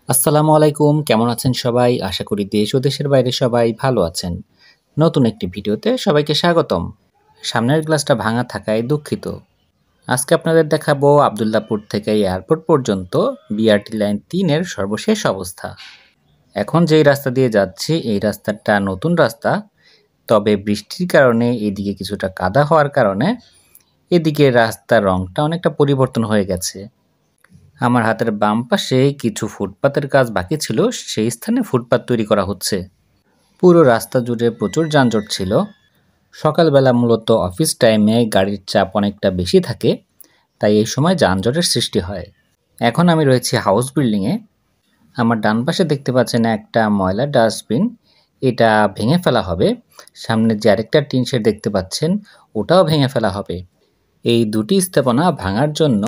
আসসালামু আলাইকুম, কেমন আছেন সবাই? আশা করি দেশ ও দেশের বাইরে সবাই ভালো আছেন। নতুন একটি ভিডিওতে সবাইকে স্বাগতম। সামনের গ্লাসটা ভাঙা থাকায় দুঃখিত। আজকে আপনাদের দেখাবো আবদুল্লাপুর থেকে এয়ারপোর্ট পর্যন্ত বিআরটি লাইন ৩ এর সর্বশেষ অবস্থা। এখন যেই রাস্তা দিয়ে যাচ্ছি এই রাস্তাটা নতুন রাস্তা, তবে বৃষ্টির কারণে এদিকে কিছুটা কাদা হওয়ার কারণে এদিকে রাস্তার রংটা অনেকটা পরিবর্তন হয়ে গেছে। আমার হাতের বাম পাশে কিছু ফুটপাতের কাজ বাকি ছিল, সেই স্থানে ফুটপাত তৈরি করা হচ্ছে। পুরো রাস্তা জুড়ে প্রচুর যানজট ছিল। সকালবেলা মূলত অফিস টাইমে গাড়ির চাপ অনেকটা বেশি থাকে, তাই এই সময় যানজটের সৃষ্টি হয়। এখন আমি রয়েছি হাউস বিল্ডিংয়ে। আমার ডান পাশে দেখতে পাচ্ছেন একটা ময়লার ডাস্টবিন, এটা ভেঙে ফেলা হবে। সামনে যে আরেকটা টিন শেড দেখতে পাচ্ছেন, ওটাও ভেঙে ফেলা হবে। এই দুটি স্থাপনা ভাঙার জন্য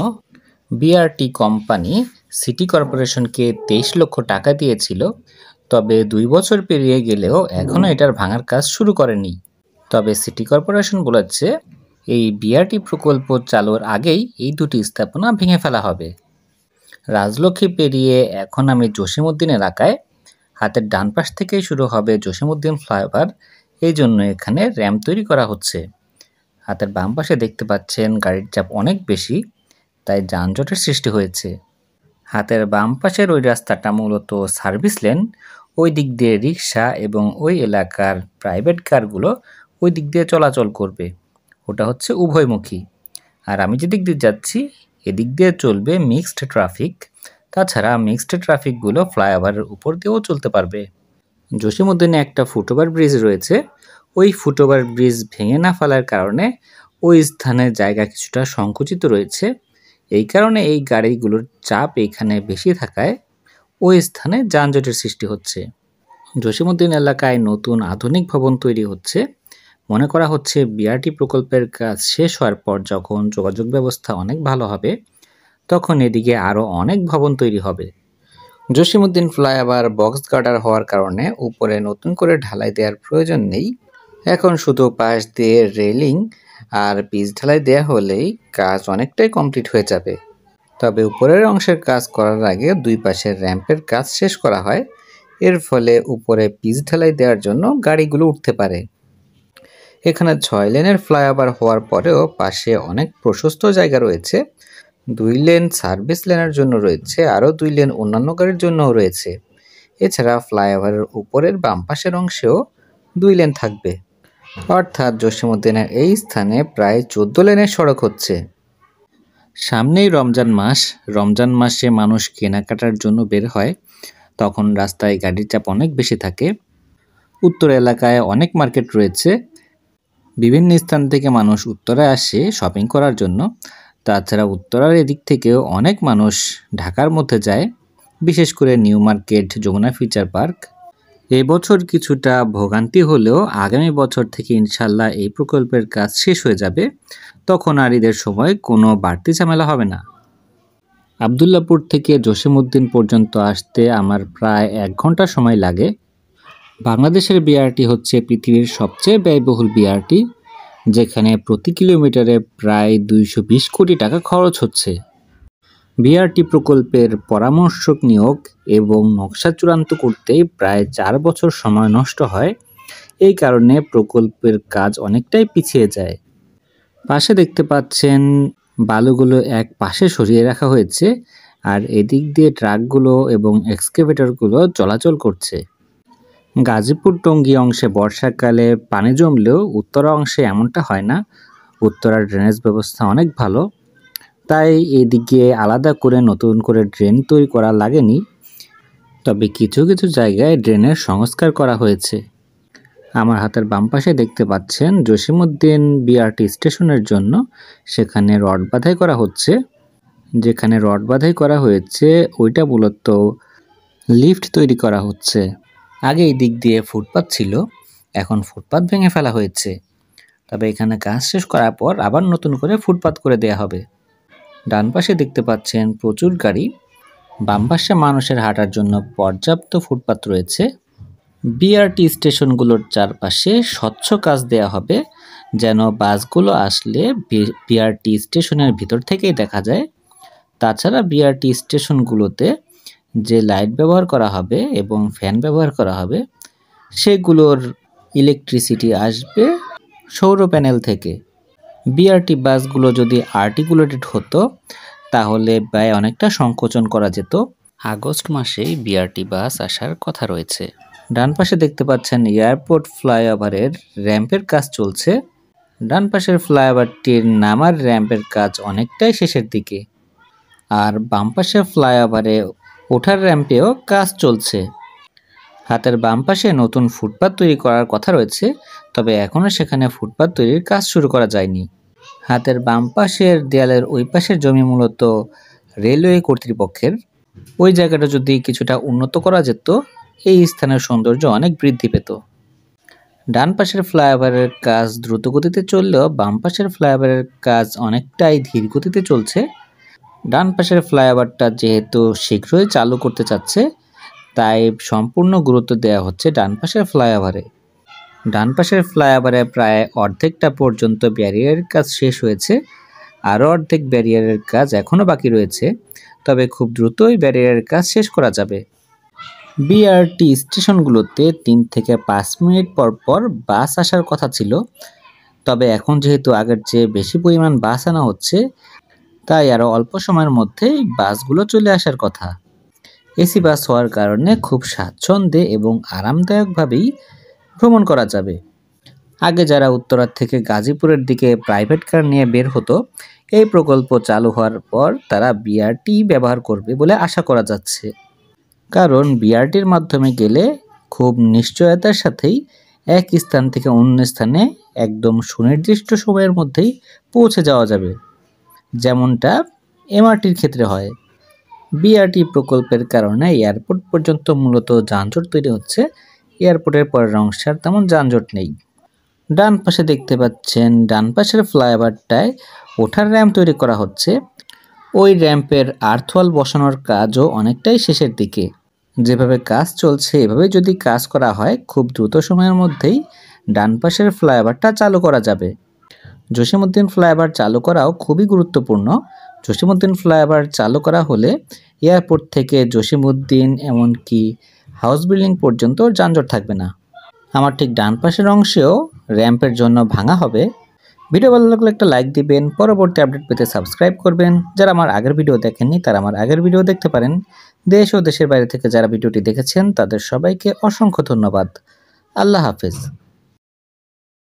বিআরটি কোম্পানি সিটি কর্পোরেশনকে 23 লক্ষ টাকা দিয়েছিল, তবে 2 বছর পেরিয়ে গেলেও এখনও এটার ভাঙার কাজ শুরু করেনি। তবে সিটি কর্পোরেশন বলেছে এই বিআরটি প্রকল্প চালুর আগেই এই দুটি স্থাপনা ভেঙে ফেলা হবে। রাজলক্ষ্মী পেরিয়ে এখন আমি জসিমউদ্দিন এলাকায়। হাতের ডান পাশ থেকেই শুরু হবে জসিমউদ্দিন ফ্লাইওভার, এই জন্য এখানে র্যাম্প তৈরি করা হচ্ছে। হাতের বাম পাশে দেখতে পাচ্ছেন গাড়ির চাপ অনেক বেশি, তাই যানজটের সৃষ্টি হয়েছে। হাতের বাম পাশের ওই রাস্তাটা মূলত সার্ভিস লেন, ওই দিক দিয়ে রিক্সা এবং ওই এলাকার প্রাইভেট কারগুলো ওই দিক দিয়ে চলাচল করবে। ওটা হচ্ছে উভয়মুখী। আর আমি যেদিক দিয়ে যাচ্ছি এদিক দিয়ে চলবে মিক্সড ট্রাফিক। তাছাড়া মিক্সড ট্রাফিকগুলো ফ্লাইওভারের উপর দিয়েও চলতে পারবে। জসিমউদ্দিনে একটা ফুটওভার ব্রিজ রয়েছে, ওই ফুটওভার ব্রিজ ভেঙে না ফেলার কারণে ওই স্থানে জায়গা কিছুটা সংকুচিত রয়েছে। এই কারণে এই গাড়িগুলোর চাপ এখানে বেশি থাকায় ওই স্থানে যানজটের সৃষ্টি হচ্ছে। জসিমউদ্দিন এলাকায় নতুন আধুনিক ভবন তৈরি হচ্ছে। মনে করা হচ্ছে বিআরটি প্রকল্পের কাজ শেষ হওয়ার পর যখন যোগাযোগ ব্যবস্থা অনেক ভালো হবে, তখন এদিকে আরও অনেক ভবন তৈরি হবে। জসিমউদ্দিন ফ্লাইওভার বক্স গার্ডার হওয়ার কারণে উপরে নতুন করে ঢালাই দেওয়ার প্রয়োজন নেই। এখন শুধু পাশ দিয়ে রেলিং আর পিচ ঢালাই দেওয়া হলেই কাজ অনেকটাই কমপ্লিট হয়ে যাবে। তবে উপরের অংশের কাজ করার আগে দুই পাশের র্যাম্পের কাজ শেষ করা হয়, এর ফলে উপরে পিচ ঢালাই দেওয়ার জন্য গাড়িগুলো উঠতে পারে। এখানে 6 লেনের ফ্লাইওভার হওয়ার পরেও পাশে অনেক প্রশস্ত জায়গা রয়েছে। 2 লেন সার্ভিস লেনের জন্য রয়েছে, আরও 2 লেন অন্যান্য গাড়ির জন্যও রয়েছে। এছাড়া ফ্লাইওভারের উপরের বাম পাশের অংশেও 2 লেন থাকবে। অর্থাৎ জসিমউদ্দিনের এই স্থানে প্রায় 14 লেনের সড়ক হচ্ছে। সামনেই রমজান মাস। রমজান মাসে মানুষ কেনাকাটার জন্য বের হয়, তখন রাস্তায় গাড়ির চাপ অনেক বেশি থাকে। উত্তর এলাকায় অনেক মার্কেট রয়েছে, বিভিন্ন স্থান থেকে মানুষ উত্তরায় আসে শপিং করার জন্য। তাছাড়া উত্তরার এদিক থেকেও অনেক মানুষ ঢাকার মধ্যে যায়, বিশেষ করে New Market, Jamuna future park. এবছর কিছুটা ভোগান্তি হলেও আগামী বছর থেকে ইনশাল্লাহ এই প্রকল্পের কাজ শেষ হয়ে যাবে, তখন আর ঈদের সময় কোনো বাড়তি ঝামেলা হবে না। আবদুল্লাপুর থেকে জসিমউদ্দিন পর্যন্ত আসতে আমার প্রায় 1 ঘন্টা সময় লাগে। বাংলাদেশের বিআরটি হচ্ছে পৃথিবীর সবচেয়ে ব্যয়বহুল বিআরটি, যেখানে প্রতি কিলোমিটারে প্রায় 220 কোটি টাকা খরচ হচ্ছে। বিআরটি প্রকল্পের পরামর্শক নিয়োগ এবং নকশা চূড়ান্ত করতে প্রায় 4 বছর সময় নষ্ট হয়। এই কারণে প্রকল্পের কাজ অনেকটাই পিছিয়ে যায়। পাশে দেখতে পাচ্ছেন বালুগুলো এক পাশে সরিয়ে রাখা হয়েছে, আর এদিক দিয়ে ট্রাকগুলো এবং এক্সকেভেটরগুলো চলাচল করছে। গাজীপুর টঙ্গী অংশে বর্ষাকালে পানি জমলেও উত্তরা অংশে এমনটা হয় না। উত্তরার ড্রেনেজ ব্যবস্থা অনেক ভালো, তাই এদিকে আলাদা করে নতুন করে ড্রেন তৈরি করা লাগেনি। তবে কিছু কিছু জায়গায় ড্রেনের সংস্কার করা হয়েছে। আমার হাতের বাম পাশে দেখতে পাচ্ছেন জসিমউদ্দিন বিআরটি স্টেশনের জন্য সেখানে রড বাঁধাই করা হচ্ছে। যেখানে রড বাঁধাই করা হয়েছে ওইটা মূলত লিফট তৈরি করা হচ্ছে। আগে এই দিক দিয়ে ফুটপাত ছিল, এখন ফুটপাত ভেঙে ফেলা হয়েছে। তবে এখানে কাজ শেষ করার পর আবার নতুন করে ফুটপাত করে দেয়া হবে। ডান পাশে দেখতে পাচ্ছেন প্রচুর গাড়ি, বাম পাশে মানুষের হাঁটার জন্য পর্যাপ্ত ফুটপাত রয়েছে। বিআরটি স্টেশনগুলোর চারপাশে স্বচ্ছ কাচ দেয়া হবে, যেন বাসগুলো আসলে বিআরটি স্টেশনের ভিতর থেকেই দেখা যায়। তাছাড়া বিআরটি স্টেশনগুলোতে যে লাইট ব্যবহার করা হবে এবং ফ্যান ব্যবহার করা হবে সেগুলোর ইলেকট্রিসিটি আসবে সৌর প্যানেল থেকে। বিআরটি বাসগুলো যদি আর্টিকুলেটেড হতো তাহলে ব্যয় অনেকটা সংকোচন করা যেত। আগস্ট মাসেই বিআরটি বাস আসার কথা রয়েছে। ডান পাশে দেখতে পাচ্ছেন এয়ারপোর্ট ফ্লাইওভারের র্যাম্পের কাজ চলছে। ডান পাশের ফ্লাইওভারটির নামার র্যাম্পের কাজ অনেকটাই শেষের দিকে, আর বাম পাশের ফ্লাইওভারে ওঠার র্যাম্পেও কাজ চলছে। হাতের বাম পাশে নতুন ফুটপাত তৈরি করার কথা রয়েছে, তবে এখনও সেখানে ফুটপাত তৈরির কাজ শুরু করা যায়নি। হাতের বাম পাশের দেয়ালের ওই পাশের জমি মূলত রেলওয়ে কর্তৃপক্ষের। ওই জায়গাটা যদি কিছুটা উন্নত করা যেত এই স্থানের সৌন্দর্য অনেক বৃদ্ধি পেত। ডান পাশের ফ্লাইওভারের কাজ দ্রুত গতিতে চললেও বাম পাশের ফ্লাইওভারের কাজ অনেকটাই ধীর গতিতে চলছে। ডান পাশের ফ্লাইওভারটা যেহেতু শীঘ্রই চালু করতে চাচ্ছে তাই সম্পূর্ণ গুরুত্ব দেওয়া হচ্ছে ডান পাশের ফ্লাইওভারে। ডান পাশের ফ্লাইওভারে প্রায় অর্ধেকটা পর্যন্ত ব্যারিয়ারের কাজ শেষ হয়েছে, আরও অর্ধেক ব্যারিয়ারের কাজ এখনও বাকি রয়েছে, তবে খুব দ্রুতই ব্যারিয়ারের কাজ শেষ করা যাবে। বিআরটি স্টেশনগুলোতে 3 থেকে 5 মিনিট পর পর বাস আসার কথা ছিল, তবে এখন যেহেতু আগের চেয়ে বেশি পরিমাণ বাস আনা হচ্ছে তাই আরও অল্প সময়ের মধ্যেই বাসগুলো চলে আসার কথা। এসি বাস হওয়ার কারণে খুব স্বাচ্ছন্দ্যে এবং আরামদায়কভাবেই ভ্রমণ করা যাবে। আগে যারা উত্তরা থেকে গাজীপুরের দিকে প্রাইভেট কার নিয়ে বের হতো, এই প্রকল্প চালু হওয়ার পর তারা বিআরটি ব্যবহার করবে বলে আশা করা যাচ্ছে। কারণ বিআরটির মাধ্যমে গেলে খুব নিশ্চয়তার সাথেই এক স্থান থেকে অন্য স্থানে একদম সুনির্দিষ্ট সময়ের মধ্যেই পৌঁছে যাওয়া যাবে, যেমনটা এমআরটির ক্ষেত্রে হয়। বিআরটি প্রকল্পের কারণে এয়ারপোর্ট পর্যন্ত মূলত যানজট তৈরি হচ্ছে, এয়ারপোর্টের পরের অংশে আর তেমন যানজট নেই। ডান পাশে দেখতে পাচ্ছেন ডান পাশের ফ্লাইওভারটায় ওঠার র্যাম্প তৈরি করা হচ্ছে। ওই র্যাম্পের আর্থওয়াল বসানোর কাজও অনেকটাই শেষের দিকে। যেভাবে কাজ চলছে এভাবে যদি কাজ করা হয় খুব দ্রুত সময়ের মধ্যেই ডান পাশের ফ্লাইওভারটা চালু করা যাবে। জসীমউদ্দিন ফ্লাইওভার চালু করাও খুবই গুরুত্বপূর্ণ। জসীমউদ্দিন ফ্লাইওভার চালু করা হলে এয়ারপোর্ট থেকে জসীমউদ্দিন এমনকি হাউস বিল্ডিং পর্যন্ত যানজট থাকবে না। আমার ঠিক ডান পাশের অংশেও র্যাম্পের জন্য ভাঙা হবে। ভিডিও ভালো লাগলে একটা লাইক দিবেন, পরবর্তী আপডেট পেতে সাবস্ক্রাইব করবেন। যারা আমার আগের ভিডিও দেখেননি তারা আমার আগের ভিডিও দেখতে পারেন। দেশ ও দেশের বাইরে থেকে যারা ভিডিওটি দেখেছেন তাদের সবাইকে অসংখ্য ধন্যবাদ। আল্লাহ হাফেজ।